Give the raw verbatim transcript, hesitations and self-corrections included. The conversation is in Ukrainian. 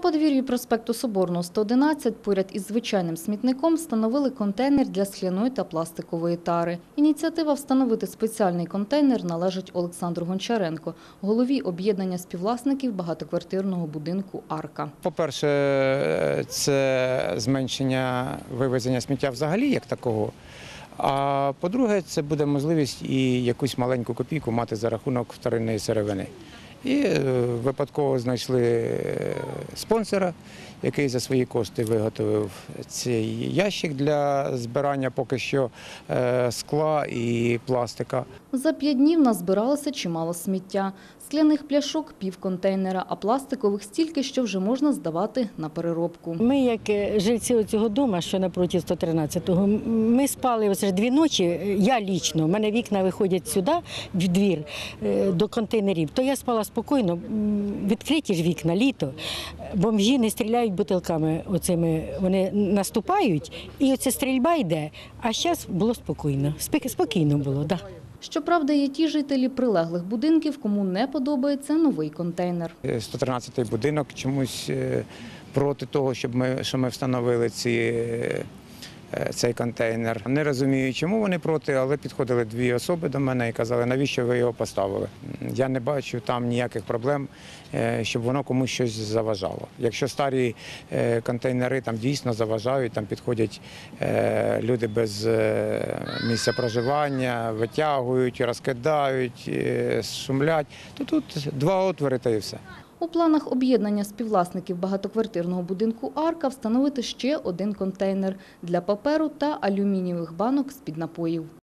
подвір'ї проспекту Соборного, сто одинадцять, поряд із звичайним смітником встановили контейнер для скляної та пластикової тари. Ініціатива встановити спеціальний контейнер належить Олександру Гончаренку, голові об'єднання співвласників багатоквартирного будинку «Арка». По-перше, це зменшення вивезення сміття взагалі як такого. А по-друге, це буде можливість і якусь маленьку копійку мати за рахунок вторинної сировини. І випадково знайшли спонсора, який за свої кошти виготовив цей ящик для збирання поки що скла і пластика. За п'ять днів назбиралося чимало сміття. Скляних пляшок – пів контейнера, а пластикових – стільки, що вже можна здавати на переробку. Ми, як жильці цього дому, що напроти сто тринадцятого, ми спали ось дві ночі, я лічно, в мене вікна виходять сюди, в двір, до контейнерів, то я спала спокійно, відкриті ж вікна, літо, бомжі не стріляють бутилками оцими, вони наступають, і оця стрільба йде, а зараз було спокійно, спокійно було, так. Щоправда, є ті жителі прилеглих будинків, кому не подобається новий контейнер. сто тринадцятий будинок чомусь проти того, щоб ми, що ми встановили ці, цей контейнер. Не розумію, чому вони проти, але підходили дві особи до мене і казали, навіщо ви його поставили. Я не бачу там ніяких проблем, щоб воно комусь щось заважало. Якщо старі контейнери там дійсно заважають, там підходять люди без місця проживання, витягують, розкидають, шумлять, то тут два отвори та і все. У планах об'єднання співвласників багатоквартирного будинку «Арка» встановити ще один контейнер для паперу та алюмінієвих банок з-під напоїв.